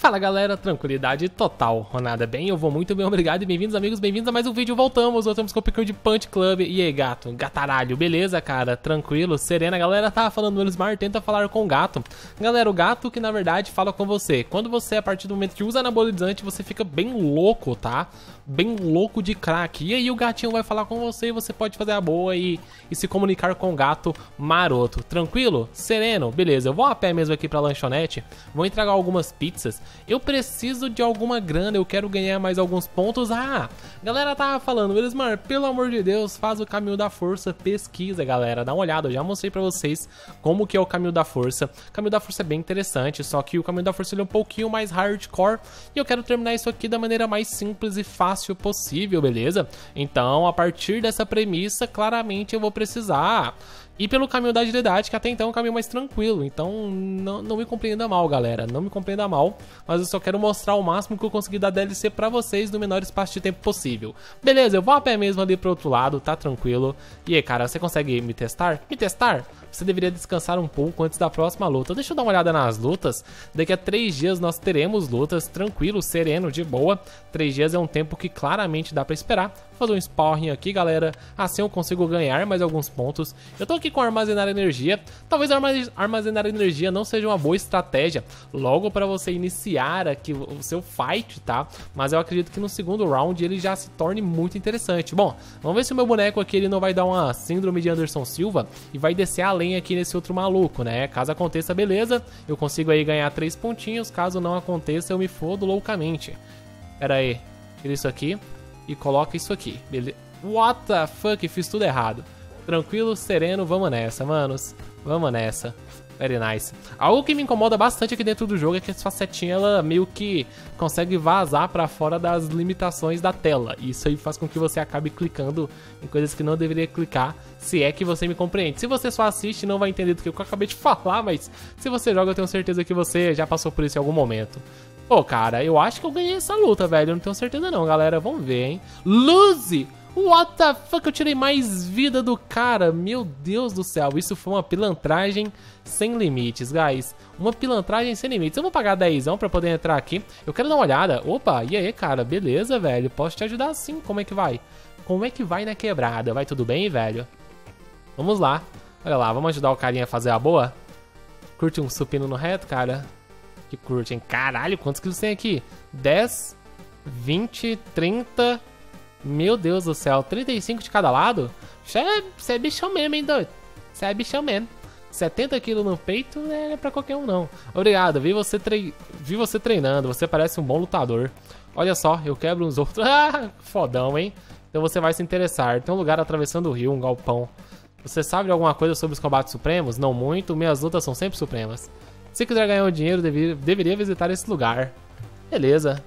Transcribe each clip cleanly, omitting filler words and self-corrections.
Fala galera, tranquilidade total, Ronada bem, eu vou muito bem, obrigado e bem-vindos amigos, bem-vindos a mais um vídeo, voltamos com o Pickle de Punch Club. E aí gato, gataralho, beleza cara, tranquilo, serena, galera tava falando, o Elismar tenta falar com o gato. Galera, o gato que na verdade fala com você, quando você a partir do momento que usa anabolizante você fica bem louco, tá? Bem louco de crack, e aí o gatinho vai falar com você e você pode fazer a boa e se comunicar com o gato maroto, tranquilo? Sereno, beleza, eu vou a pé mesmo aqui pra lanchonete, vou entregar algumas pizzas. Eu preciso de alguma grana, eu quero ganhar mais alguns pontos. Ah, galera tava falando, Elismar, pelo amor de Deus, faz o caminho da força, pesquisa galera, dá uma olhada, eu já mostrei pra vocês como que é o caminho da força. O caminho da força é bem interessante, só que o caminho da força ele é um pouquinho mais hardcore e eu quero terminar isso aqui da maneira mais simples e fácil possível, beleza? Então, a partir dessa premissa, claramente eu vou precisar ir pelo caminho da agilidade, que até então é um caminho mais tranquilo. Então, não me compreenda mal, galera. Não me compreenda mal, mas eu só quero mostrar o máximo que eu consegui da DLC pra vocês no menor espaço de tempo possível. Beleza, eu vou a pé mesmo ali pro outro lado, tá tranquilo. E aí, cara, você consegue me testar? Me testar? Você deveria descansar um pouco antes da próxima luta. Deixa eu dar uma olhada nas lutas. Daqui a 3 dias nós teremos lutas, tranquilo, sereno, de boa. 3 dias é um tempo que claramente dá pra esperar. Vou fazer um sparring aqui, galera. Assim eu consigo ganhar mais alguns pontos. Eu tô aqui com armazenar energia. Talvez armazenar energia não seja uma boa estratégia logo pra você iniciar aqui o seu fight, tá? Mas eu acredito que no segundo round ele já se torne muito interessante. Bom, vamos ver se o meu boneco aqui ele não vai dar uma síndrome de Anderson Silva e vai descer além aqui nesse outro maluco, né? Caso aconteça, beleza, eu consigo aí ganhar 3 pontinhos. Caso não aconteça, eu me fodo loucamente. Pera aí, tira isso aqui e coloca isso aqui, beleza? What the fuck, fiz tudo errado. Tranquilo, sereno, vamos nessa, manos. Vamos nessa. Very nice. Algo que me incomoda bastante aqui dentro do jogo é que essa setinha, ela meio que consegue vazar pra fora das limitações da tela. Isso aí faz com que você acabe clicando em coisas que não deveria clicar, se é que você me compreende. Se você só assiste, não vai entender do que eu acabei de falar, mas se você joga, eu tenho certeza que você já passou por isso em algum momento. Pô, cara, eu acho que eu ganhei essa luta, velho. Eu não tenho certeza não, galera. Vamos ver, hein. Lose! What the fuck, eu tirei mais vida do cara. Meu Deus do céu, isso foi uma pilantragem sem limites, guys. Uma pilantragem sem limites. Eu vou pagar 10 pra poder entrar aqui. Eu quero dar uma olhada. Opa, e aí, cara, beleza, velho? Posso te ajudar sim, como é que vai? Como é que vai na quebrada? Vai tudo bem, velho? Vamos lá. Olha lá, vamos ajudar o carinha a fazer a boa? Curte um supino no reto, cara? Que curte, hein? Caralho, quantos quilos tem aqui? 10, 20, 30... Meu Deus do céu, 35 de cada lado? Você é bichão mesmo, hein, doido? Você é bichão mesmo. 70 kg no peito não é pra qualquer um, não. Obrigado, vi você treinando, você parece um bom lutador. Olha só, eu quebro uns outros. Ah, fodão, hein? Então você vai se interessar. Tem um lugar atravessando o rio, um galpão. Você sabe de alguma coisa sobre os combates supremos? Não muito, minhas lutas são sempre supremas. Se quiser ganhar um dinheiro, deveria visitar esse lugar. Beleza.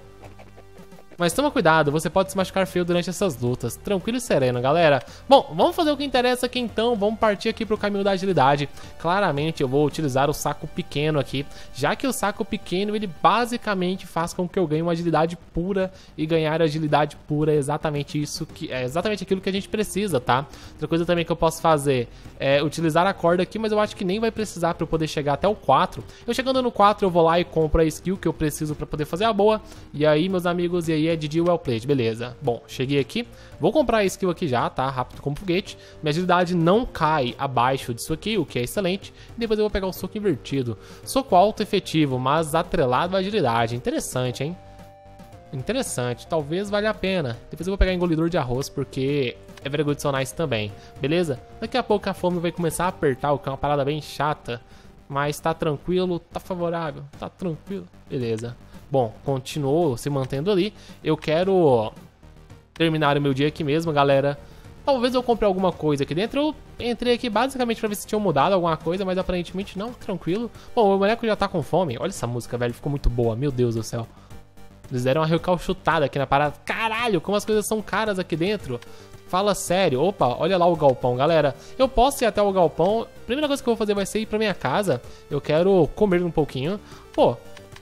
Mas toma cuidado, você pode se machucar feio durante essas lutas. Tranquilo e sereno, galera. Bom, vamos fazer o que interessa aqui então. Vamos partir aqui pro caminho da agilidade. Claramente eu vou utilizar o saco pequeno aqui, já que o saco pequeno ele basicamente faz com que eu ganhe uma agilidade pura. E ganhar agilidade pura é exatamente isso que é exatamente aquilo que a gente precisa, tá? Outra coisa também que eu posso fazer é utilizar a corda aqui, mas eu acho que nem vai precisar para eu poder chegar até o 4. Eu chegando no 4 eu vou lá e compro a skill que eu preciso para poder fazer a boa. E aí, meus amigos, e aí é GG well played, beleza. Bom, cheguei aqui, vou comprar a skill aqui já, tá? Rápido como foguete. Minha agilidade não cai abaixo disso aqui, o que é excelente. E depois eu vou pegar o soco invertido. Soco alto efetivo, mas atrelado à agilidade. Interessante, hein? Interessante, talvez valha a pena. Depois eu vou pegar engolidor de arroz, porque é very good so nice também, beleza? Daqui a pouco a fome vai começar a apertar, o que é uma parada bem chata. Mas tá tranquilo, tá favorável, tá tranquilo, beleza. Bom, continuou se mantendo ali. Eu quero terminar o meu dia aqui mesmo, galera. Talvez eu compre alguma coisa aqui dentro. Eu entrei aqui basicamente pra ver se tinha mudado alguma coisa, mas aparentemente não, tranquilo. Bom, o meu boneco já tá com fome. Olha essa música, velho, ficou muito boa, meu Deus do céu. Eles deram uma recalchutada aqui na parada. Caralho, como as coisas são caras aqui dentro. Fala sério. Opa, olha lá o galpão, galera. Eu posso ir até o galpão. A primeira coisa que eu vou fazer vai ser ir pra minha casa. Eu quero comer um pouquinho. Pô,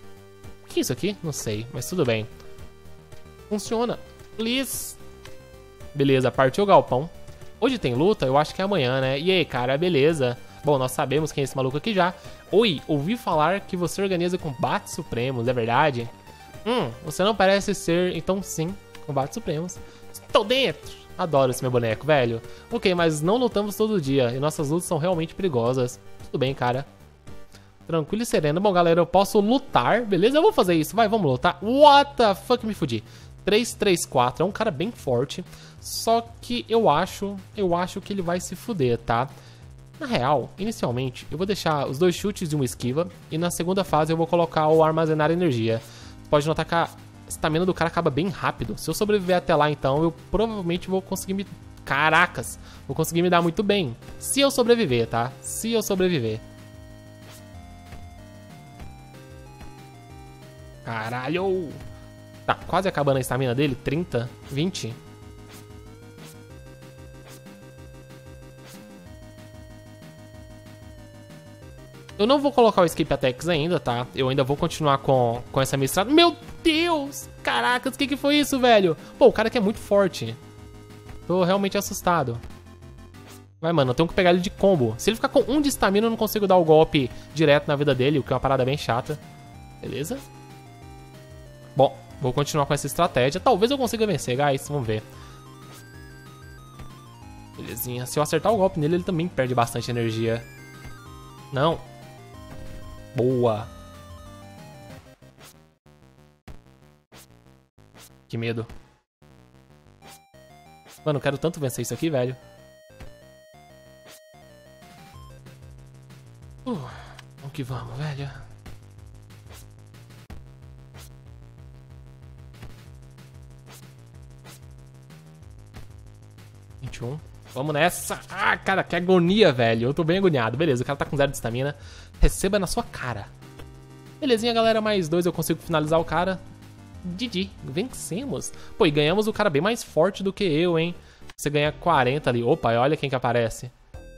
o que é isso aqui? Não sei, mas tudo bem. Funciona. Please. Beleza, partiu o galpão. Hoje tem luta? Eu acho que é amanhã, né? E aí, cara, beleza. Bom, nós sabemos quem é esse maluco aqui já. Oi, ouvi falar que você organiza combates supremos, é verdade? Você não parece ser, então sim, combates supremos. Estou dentro! Adoro esse meu boneco, velho. Ok, mas não lutamos todo dia e nossas lutas são realmente perigosas. Tudo bem, cara. Tranquilo e sereno. Bom, galera, eu posso lutar, beleza? Eu vou fazer isso, vai, vamos lutar. What the fuck, me fudi. 3-3-4, é um cara bem forte. Só que eu acho que ele vai se fuder, tá? Na real, inicialmente, eu vou deixar os 2 chutes e uma esquiva. E na segunda fase eu vou colocar o armazenar energia. Pode notar que a estamina do cara acaba bem rápido. Se eu sobreviver até lá, então, eu provavelmente vou conseguir me... Caracas! Vou conseguir me dar muito bem. Se eu sobreviver, tá? Se eu sobreviver. Caralho! Tá, quase acabando a estamina dele. 30, 20. Eu não vou colocar o Escape Attacks ainda, tá? Eu ainda vou continuar com essa mestrada. Meu Deus! Caracas, o que foi isso, velho? Pô, o cara aqui é muito forte. Tô realmente assustado. Vai, mano, eu tenho que pegar ele de combo. Se ele ficar com 1 de estamina, eu não consigo dar o golpe direto na vida dele, o que é uma parada bem chata. Beleza? Bom, vou continuar com essa estratégia. Talvez eu consiga vencer, guys. Vamos ver. Belezinha. Se eu acertar o golpe nele, ele também perde bastante energia. Não. Boa. Que medo. Mano, eu quero tanto vencer isso aqui, velho. Vamos que vamos, velho. Vamos nessa. Ah, cara, que agonia, velho. Eu tô bem agoniado. Beleza, o cara tá com 0 de estamina. Receba na sua cara. Belezinha, galera. Mais 2 eu consigo finalizar o cara. GG. Vencemos. Pô, e ganhamos o cara bem mais forte do que eu, hein. Você ganha 40 ali. Opa, olha quem que aparece.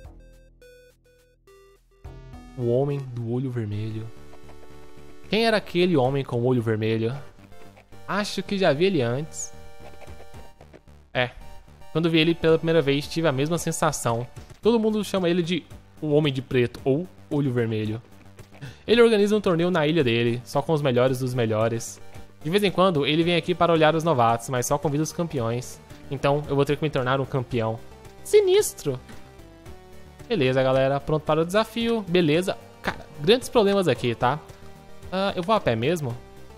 O homem do olho vermelho. Quem era aquele homem com o olho vermelho? Acho que já vi ele antes. É. Quando vi ele pela primeira vez, tive a mesma sensação. Todo mundo chama ele de o Homem de Preto ou Olho Vermelho. Ele organiza um torneio na ilha dele, só com os melhores dos melhores. De vez em quando, ele vem aqui para olhar os novatos, mas só convida os campeões. Então, eu vou ter que me tornar um campeão. Sinistro! Beleza, galera. Pronto para o desafio. Beleza. Cara, grandes problemas aqui, tá? Eu vou a pé mesmo?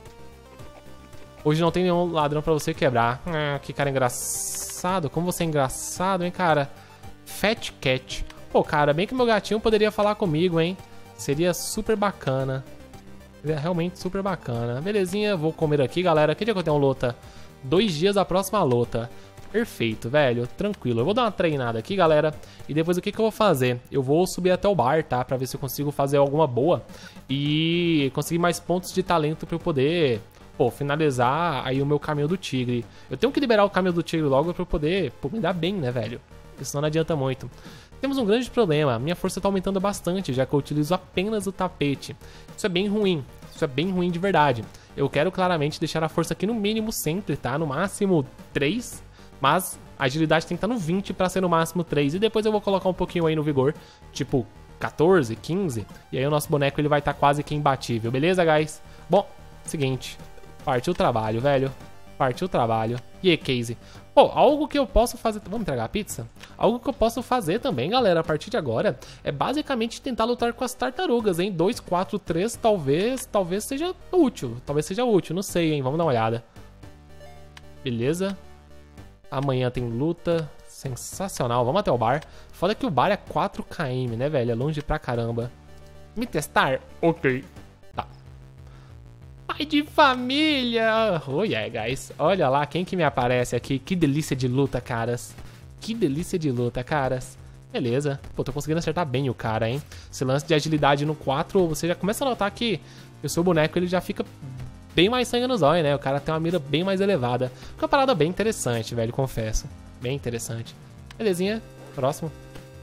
Hoje não tem nenhum ladrão pra você quebrar. Que cara engraçado. Como você é engraçado, hein, cara? Fat Cat. Pô, cara, bem que meu gatinho poderia falar comigo, hein? Seria super bacana. Seria realmente super bacana. Belezinha, vou comer aqui, galera. Que dia que eu tenho luta? 2 dias da próxima luta. Perfeito, velho. Tranquilo. Eu vou dar uma treinada aqui, galera. E depois o que eu vou fazer? Eu vou subir até o bar, tá? Pra ver se eu consigo fazer alguma boa. E conseguir mais pontos de talento pra eu poder... Pô, finalizar aí o meu caminho do tigre. Eu tenho que liberar o caminho do tigre logo pra eu poder me dar bem, né, velho? Porque senão não adianta muito. Temos um grande problema. Minha força tá aumentando bastante, já que eu utilizo apenas o tapete. Isso é bem ruim. Isso é bem ruim de verdade. Eu quero claramente deixar a força aqui no mínimo sempre, tá? No máximo 3. Mas a agilidade tem que estar no 20 pra ser no máximo 3. E depois eu vou colocar um pouquinho aí no vigor. Tipo 14, 15. E aí o nosso boneco ele vai estar quase que imbatível. Beleza, guys? Bom, seguinte... Partiu o trabalho, velho. Partiu o trabalho. E aí, Casey? Pô, algo que eu posso fazer... Vamos entregar a pizza? Algo que eu posso fazer também, galera, a partir de agora, é basicamente tentar lutar com as tartarugas, hein? 2, 4, 3, talvez seja útil. Talvez seja útil, não sei, hein? Vamos dar uma olhada. Beleza. Amanhã tem luta. Sensacional. Vamos até o bar. Foda que o bar é 4 km, né, velho? É longe pra caramba. Me testar? Ok. Pai de família! Oh yeah, guys. Olha lá quem que me aparece aqui. Que delícia de luta, caras. Que delícia de luta, caras. Beleza. Pô, tô conseguindo acertar bem o cara, hein? Esse lance de agilidade no 4, você já começa a notar que o seu boneco ele já fica bem mais sangue nos olhos, né? O cara tem uma mira bem mais elevada. Uma parada bem interessante, velho, confesso. Bem interessante. Belezinha. Próximo.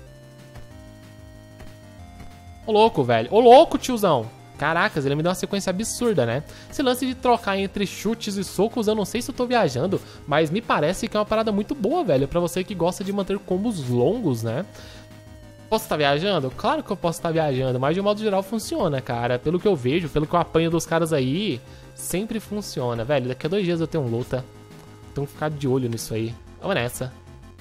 Ô louco, velho. Ô louco, tiozão. Caracas, ele me deu uma sequência absurda, né? Esse lance de trocar entre chutes e socos, eu não sei se eu tô viajando, mas me parece que é uma parada muito boa, velho, pra você que gosta de manter combos longos, né? Posso estar viajando? Claro que eu posso estar viajando, mas de um modo geral funciona, cara. Pelo que eu vejo, pelo que eu apanho dos caras aí, sempre funciona, velho. Daqui a 2 dias eu tenho luta. Então ficar de olho nisso aí. Vamos nessa.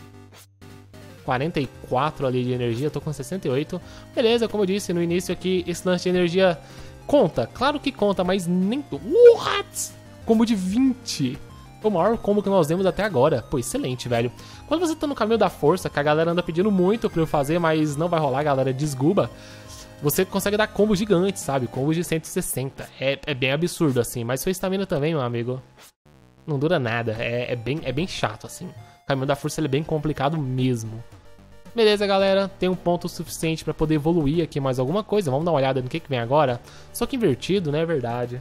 44 ali de energia, tô com 68. Beleza, como eu disse no início aqui, esse lance de energia conta. Claro que conta, mas nem... What? Combo de 20. Foi o maior combo que nós demos até agora. Pô, excelente, velho. Quando você tá no caminho da força, que a galera anda pedindo muito pra eu fazer, mas não vai rolar, a galera desguba, você consegue dar combos gigantes, sabe? Combos de 160. É bem absurdo, assim. Mas sua estamina também, meu amigo, não dura nada. É bem chato, assim. O caminho da força ele é bem complicado mesmo. Beleza, galera. Tem um ponto suficiente pra poder evoluir aqui mais alguma coisa. Vamos dar uma olhada no que vem agora. Soco invertido, né? É verdade.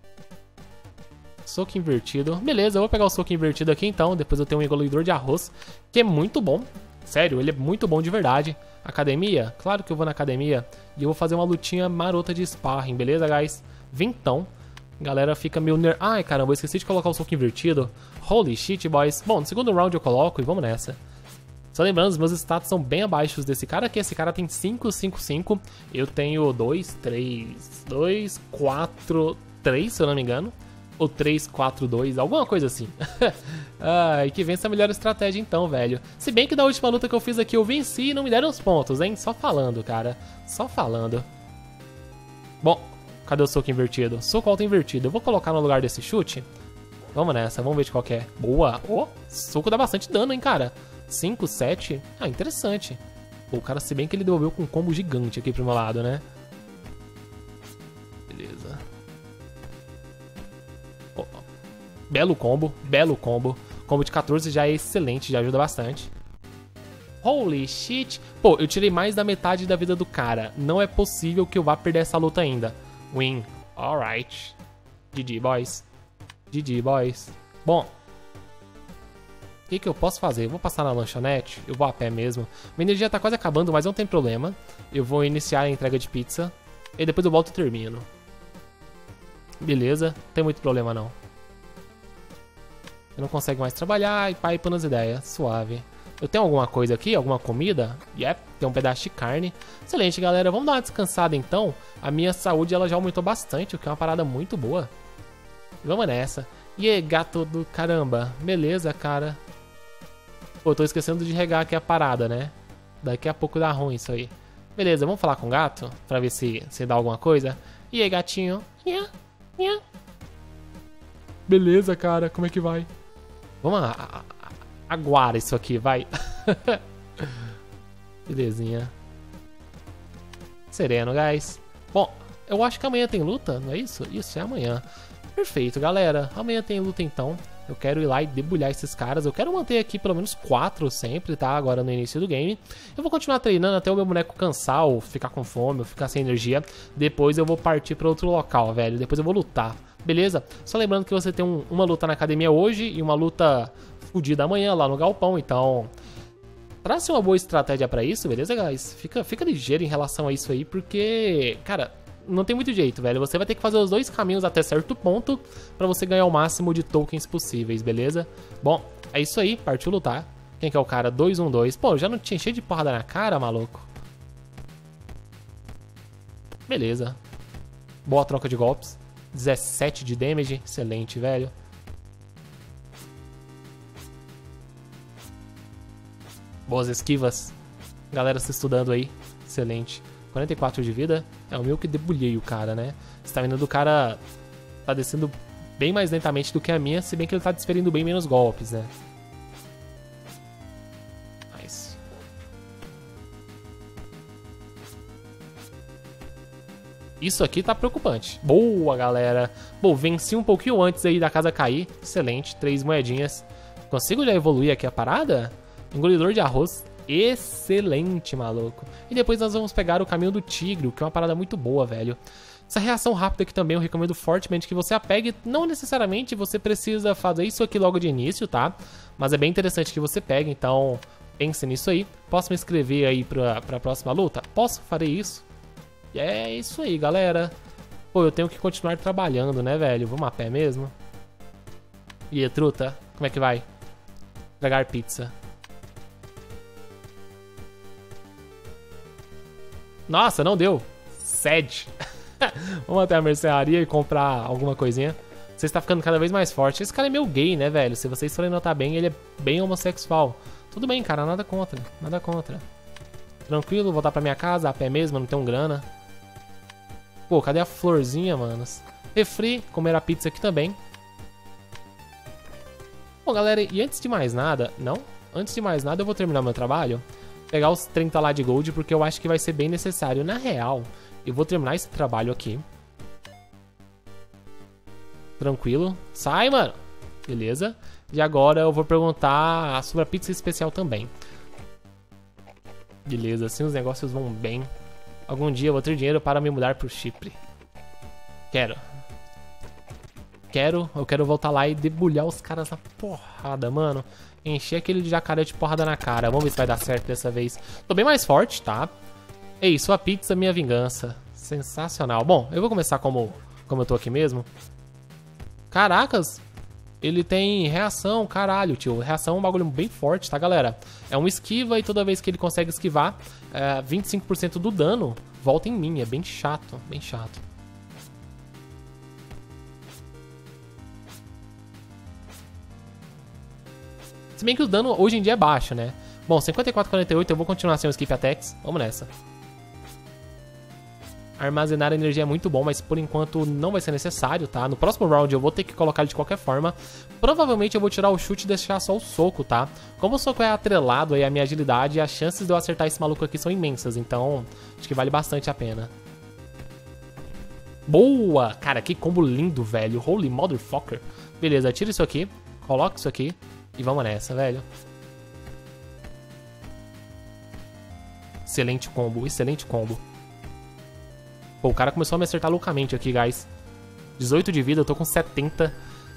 Soco invertido. Beleza, eu vou pegar o soco invertido aqui então. Depois eu tenho um engolidor de arroz, que é muito bom. Sério, ele é muito bom de verdade. Academia? Claro que eu vou na academia. E eu vou fazer uma lutinha marota de sparring, beleza, guys? Vintão. Galera fica meio Ai, caramba, eu esqueci de colocar o soco invertido. Holy shit, boys. Bom, no segundo round eu coloco e vamos nessa. Só lembrando, os meus status são bem abaixo desse cara aqui. Esse cara tem 5, 5, 5. Eu tenho 2, 3, 2, 4, 3, se eu não me engano. Ou 3, 4, 2, alguma coisa assim. Ai, que vença a melhor estratégia então, velho. Se bem que da última luta que eu fiz aqui eu venci e não me deram os pontos, hein? Só falando, cara. Só falando. Bom, cadê o soco invertido? Soco alto invertido. Eu vou colocar no lugar desse chute. Vamos nessa, vamos ver de qual que é. Boa! Oh, soco dá bastante dano, hein, cara. 5, 7. Ah, interessante. Pô, o cara, se bem que ele devolveu com um combo gigante aqui pro meu lado, né? Beleza. Oh, belo combo, belo combo. Combo de 14 já é excelente, já ajuda bastante. Holy shit. Pô, eu tirei mais da metade da vida do cara. Não é possível que eu vá perder essa luta ainda. Win. Alright. GG, boys. GG, boys. Bom. O que eu posso fazer? Eu vou passar na lanchonete, eu vou a pé mesmo. Minha energia tá quase acabando, mas não tem problema. Eu vou iniciar a entrega de pizza. E depois eu volto e termino. Beleza, não tem muito problema não. Eu não consigo mais trabalhar e pai nas ideias, suave. Eu tenho alguma coisa aqui, alguma comida? Yep, tem um pedaço de carne. Excelente, galera, vamos dar uma descansada então. A minha saúde ela já aumentou bastante, o que é uma parada muito boa. Vamos nessa. E aí, gato do caramba, beleza, cara. Pô, tô esquecendo de regar aqui a parada, né? Daqui a pouco dá ruim isso aí. Beleza, vamos falar com o gato pra ver se dá alguma coisa. E aí, gatinho? Nha, nha. Beleza, cara, como é que vai? Vamos aguar isso aqui, vai. Belezinha. Sereno, guys. Bom, eu acho que amanhã tem luta, não é isso? Isso, é amanhã. Perfeito, galera. Amanhã tem luta então. Eu quero ir lá e debulhar esses caras. Eu quero manter aqui pelo menos 4 sempre, tá? Agora no início do game. Eu vou continuar treinando até o meu boneco cansar, ou ficar com fome, ou ficar sem energia. Depois eu vou partir pra outro local, velho. Depois eu vou lutar, beleza? Só lembrando que você tem uma luta na academia hoje e uma luta fodida amanhã lá no galpão. Então, trace uma boa estratégia pra isso, beleza, guys? Fica ligeiro em relação a isso aí, porque, cara, não tem muito jeito, velho. Você vai ter que fazer os dois caminhos até certo ponto pra você ganhar o máximo de tokens possíveis, beleza? Bom, é isso aí, partiu lutar. Quem que é o cara? 212. Pô, já não tinha cheio de porrada na cara, maluco? Beleza. Boa troca de golpes. 17 de damage, excelente, velho. Boas esquivas. Galera se estudando aí, excelente. 44 de vida, é o meu que debulhei o cara, né? A estamina do cara tá descendo bem mais lentamente do que a minha, se bem que ele tá desferindo bem menos golpes, né? Nice. Isso aqui tá preocupante. Boa, galera. Bom, venci um pouquinho antes aí da casa cair. Excelente, 3 moedinhas. Consigo já evoluir aqui a parada? Engolidor de arroz. Excelente, maluco. E depois nós vamos pegar o caminho do tigre, o que é uma parada muito boa, velho. Essa reação rápida aqui também eu recomendo fortemente que você a pegue. Não necessariamente você precisa fazer isso aqui logo de início, tá? Mas é bem interessante que você pegue, então pense nisso aí. Posso me inscrever aí pra próxima luta? Posso? Farei isso. E é isso aí, galera. Pô, eu tenho que continuar trabalhando, né, velho? Vamos a pé mesmo? E aí, truta? Como é que vai? Entregar pizza. Nossa, não deu. Sede. Vamos até a mercearia e comprar alguma coisinha. Você está ficando cada vez mais forte. Esse cara é meio gay, né, velho? Se vocês forem notar bem, ele é bem homossexual. Tudo bem, cara, nada contra. Nada contra. Tranquilo, voltar pra minha casa, a pé mesmo, não tenho grana. Pô, cadê a florzinha, manos? Refri, comer a pizza aqui também. Bom, galera, e antes de mais nada... Não? Antes de mais nada, eu vou terminar meu trabalho. Pegar os 30 lá de gold, porque eu acho que vai ser bem necessário. Na real, eu vou terminar esse trabalho aqui. Tranquilo. Sai, mano! Beleza. E agora eu vou perguntar sobre a pizza especial também. Beleza, assim os negócios vão bem. Algum dia eu vou ter dinheiro para me mudar pro Chipre. Eu quero voltar lá e debulhar os caras na porrada, mano. Encher aquele de jacaré de porrada na cara. Vamos ver se vai dar certo dessa vez. Tô bem mais forte, tá? Ei, sua pizza, minha vingança. Sensacional. Bom, eu vou começar como eu tô aqui mesmo. Caracas, ele tem reação, caralho, tio. Reação é um bagulho bem forte, tá, galera? É um esquiva e toda vez que ele consegue esquivar, 25% do dano volta em mim. É bem chato, bem chato. Se bem que o dano hoje em dia é baixo, né? Bom, 54,48, eu vou continuar sem o skip attacks. Vamos nessa. Armazenar energia é muito bom, mas por enquanto não vai ser necessário, tá? No próximo round eu vou ter que colocar ele de qualquer forma. Provavelmente eu vou tirar o chute e deixar só o soco, tá? Como o soco é atrelado aí à minha agilidade, as chances de eu acertar esse maluco aqui são imensas, então acho que vale bastante a pena. Boa! Cara, que combo lindo, velho. Holy motherfucker. Beleza, tira isso aqui, coloca isso aqui e vamos nessa, velho. Excelente combo, excelente combo. Pô, o cara começou a me acertar loucamente aqui, guys. 18 de vida, eu tô com 70.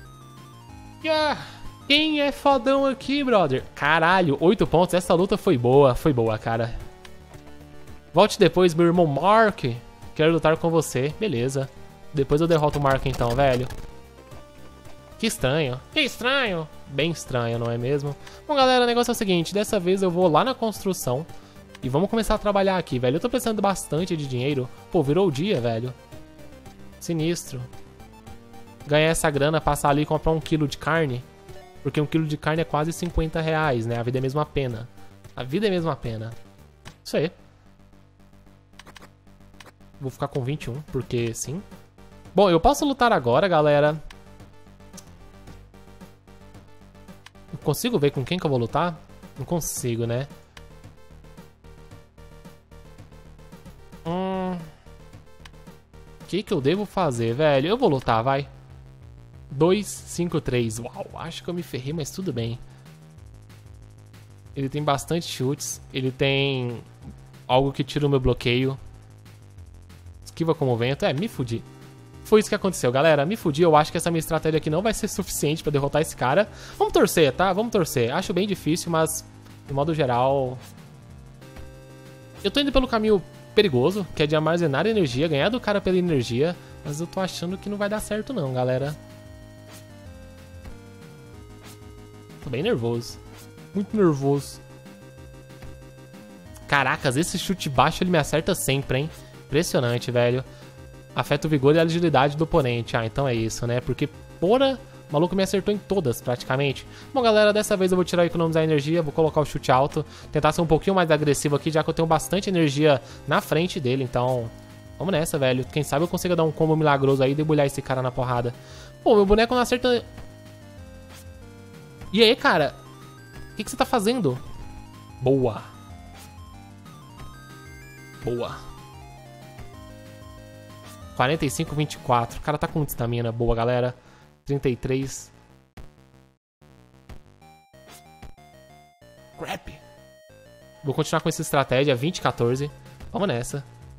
Quem é fodão aqui, brother? Caralho, 8 pontos. Essa luta foi boa, cara. Volte depois, meu irmão Mark. Quero lutar com você. Beleza. Depois eu derroto o Mark então, velho. Que estranho. Que estranho. Bem estranho, não é mesmo? Bom, galera, o negócio é o seguinte. Dessa vez eu vou lá na construção e vamos começar a trabalhar aqui, velho. Eu tô precisando bastante de dinheiro. Pô, virou o dia, velho. Sinistro. Ganhar essa grana, passar ali e comprar 1 quilo de carne. Porque 1 quilo de carne é quase 50 reais, né? A vida é mesmo a pena. A vida é mesmo a pena. Isso aí. Vou ficar com 21, porque sim. Bom, eu posso lutar agora, galera. Eu consigo ver com quem que eu vou lutar? Não consigo, né? O que eu devo fazer, velho? Eu vou lutar, vai. 2, 5, 3. Uau, acho que eu me ferrei, mas tudo bem. Ele tem bastante chutes. Ele tem algo que tira o meu bloqueio. Esquiva como vento. Me fudi. Foi isso que aconteceu, galera. Me fudi. Eu acho que essa minha estratégia aqui não vai ser suficiente pra derrotar esse cara. Vamos torcer, tá? Vamos torcer. Acho bem difícil, mas de modo geral... Eu tô indo pelo caminho perigoso, que é de armazenar energia, ganhar do cara pela energia, mas eu tô achando que não vai dar certo não, galera. Tô bem nervoso. Muito nervoso. Caracas, esse chute baixo ele me acerta sempre, hein? Impressionante, velho. Afeta o vigor e a agilidade do oponente. Ah, então é isso, né? Porque, porra, o maluco me acertou em todas, praticamente. Bom, galera, dessa vez eu vou tirar e economizar energia, vou colocar o chute alto, tentar ser um pouquinho mais agressivo aqui, já que eu tenho bastante energia na frente dele, então... Vamos nessa, velho. Quem sabe eu consiga dar um combo milagroso aí e debulhar esse cara na porrada. Pô, meu boneco não acerta... E aí, cara? O que você tá fazendo? Boa. Boa. 45, 24. O cara tá com muita estamina. Boa, galera. 33. Crap. Vou continuar com essa estratégia. 20, 14. Vamos nessa.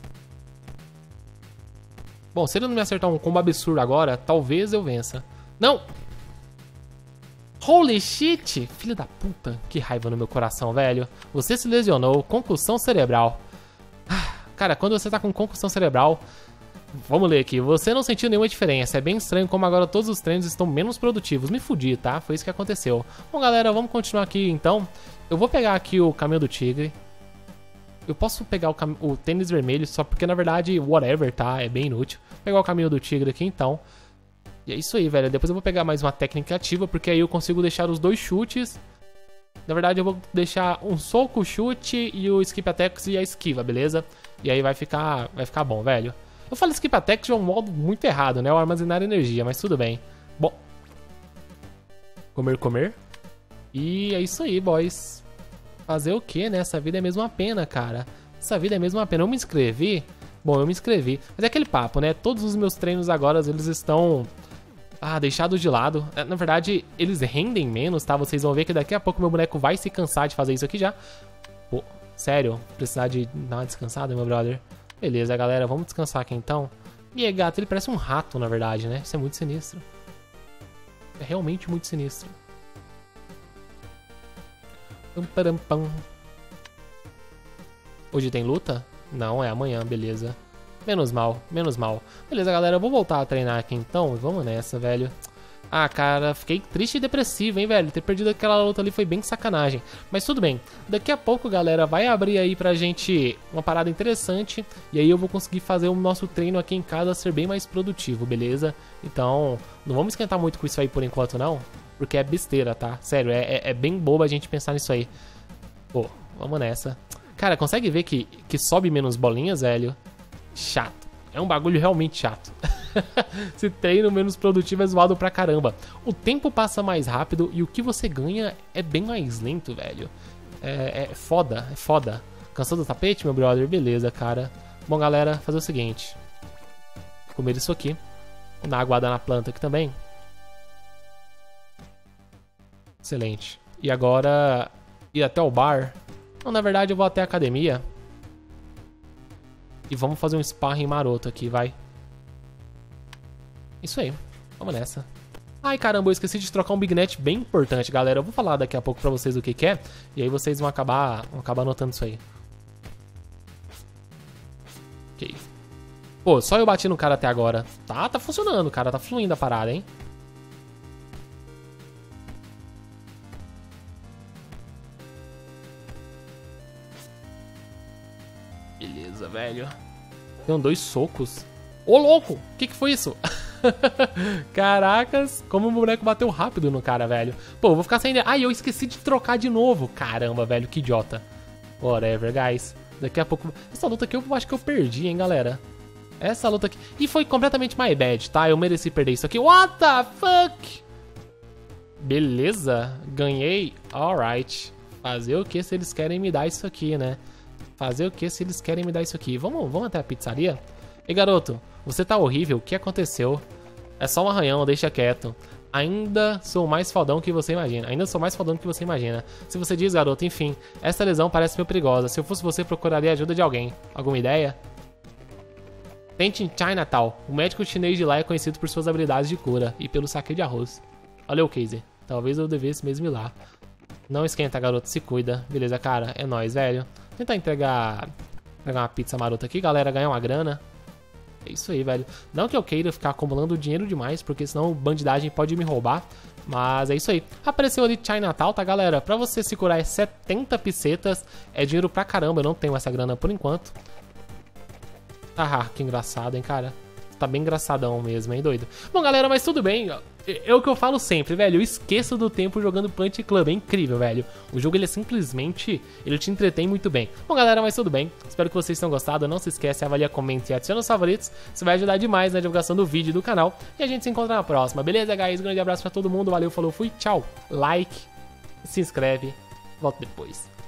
Bom, se ele não me acertar um combo absurdo agora, talvez eu vença. Não! Holy shit! Filho da puta. Que raiva no meu coração, velho. Você se lesionou. Concussão cerebral. Cara, quando você tá com concussão cerebral... Vamos ler aqui. Você não sentiu nenhuma diferença. É bem estranho como agora todos os treinos estão menos produtivos. Me fudi, tá? Foi isso que aconteceu. Bom, galera, vamos continuar aqui, então. Eu vou pegar aqui o caminho do tigre. Eu posso pegar o tênis vermelho, só porque na verdade, whatever, tá? É bem inútil. Vou pegar o caminho do tigre aqui então. E é isso aí, velho. Depois eu vou pegar mais uma técnica ativa, porque aí eu consigo deixar os 2 chutes. Na verdade, eu vou deixar um soco, chute e o skip attacks e a esquiva, beleza? E aí vai ficar bom, velho. Eu falo skip attacks de um modo muito errado, né? O armazenar energia, mas tudo bem. Bom. Comer. E é isso aí, boys. Fazer o que, né? Essa vida é mesmo uma pena, cara. Essa vida é mesmo uma pena. Eu me inscrevi? Bom, eu me inscrevi. Mas é aquele papo, né? Todos os meus treinos agora, eles estão... deixados de lado. Na verdade, eles rendem menos, tá? Vocês vão ver que daqui a pouco meu boneco vai se cansar de fazer isso aqui já. Pô, sério? Precisar de dar uma descansada, meu brother? Beleza, galera. Vamos descansar aqui, então. E aí, gato, ele parece um rato, na verdade, né? Isso é muito sinistro. É realmente muito sinistro. Hoje tem luta? Não, é amanhã, beleza. Menos mal. Beleza, galera, eu vou voltar a treinar aqui então. Vamos nessa, velho. Cara, fiquei triste e depressivo, hein, velho. Ter perdido aquela luta ali foi bem sacanagem. Mas tudo bem. Daqui a pouco, galera, vai abrir aí pra gente uma parada interessante. E aí eu vou conseguir fazer o nosso treino aqui em casa ser bem mais produtivo, beleza? Então, não vamos esquentar muito com isso aí por enquanto, não. Porque é besteira, tá? Sério, é bem bobo a gente pensar nisso aí. Pô, vamos nessa. Cara, consegue ver que sobe menos bolinhas, velho? Chato. É um bagulho realmente chato. Esse treino menos produtivo é zoado pra caramba. O tempo passa mais rápido e o que você ganha é bem mais lento, velho. É foda. Cansou do tapete, meu brother? Beleza, cara. Bom, galera, fazer o seguinte. Comer isso aqui. Vou dar uma aguada na planta aqui também. Excelente. E agora, ir até o bar. Não, na verdade eu vou até a academia. E vamos fazer um sparring maroto aqui, vai. Isso aí. Vamos nessa. Ai, caramba, eu esqueci de trocar um Big Net bem importante, galera. Eu vou falar daqui a pouco pra vocês o que é. E aí vocês vão acabar anotando isso aí. Ok. Pô, só eu bati no cara até agora. Tá funcionando, cara. Tá fluindo a parada, hein? Beleza, velho. Tem 2 socos. Ô, louco! O que foi isso? Caracas, como o boneco bateu rápido no cara, velho. Pô, eu vou ficar sem... Ai, eu esqueci de trocar de novo. Caramba, velho, que idiota. Whatever, guys. Daqui a pouco... Essa luta aqui eu acho que eu perdi, hein, galera. Essa luta aqui... E foi completamente my bad, tá? Eu mereci perder isso aqui. What the fuck? Beleza, ganhei. Alright. Fazer o que se eles querem me dar isso aqui, né? Fazer o que se eles querem me dar isso aqui? Vamos até a pizzaria? Ei, garoto, você tá horrível. O que aconteceu? É só um arranhão, deixa quieto. Ainda sou mais fodão que você imagina. Se você diz, garoto, enfim, essa lesão parece meio perigosa. Se eu fosse você, procuraria ajuda de alguém. Alguma ideia? Tente em Chinatown. O médico chinês de lá é conhecido por suas habilidades de cura e pelo saque de arroz. Valeu, Casey. Talvez eu devesse mesmo ir lá. Não esquenta, garoto. Se cuida. Beleza, cara? É nóis, velho. Vou tentar pegar uma pizza marota aqui, galera. Ganhar uma grana. É isso aí, velho. Não que eu queira ficar acumulando dinheiro demais, porque senão bandidagem pode me roubar. Mas é isso aí. Apareceu ali Chinatown, tá, galera? Pra você se curar é 70 picetas. É dinheiro pra caramba. Eu não tenho essa grana por enquanto. Ah, que engraçado, hein, cara? Tá bem engraçadão mesmo, hein, doido? Bom, galera, mas tudo bem. É o que eu falo sempre, velho. Eu esqueço do tempo jogando Punch Club. É incrível, velho. O jogo, ele é simplesmente... Ele te entretém muito bem. Bom, galera, mas tudo bem. Espero que vocês tenham gostado. Não se esquece, avalia, comente e adiciona os favoritos. Isso vai ajudar demais na divulgação do vídeo e do canal. E a gente se encontra na próxima. Beleza, guys? Grande abraço pra todo mundo. Valeu, falou, fui, tchau. Like, se inscreve. Volto depois.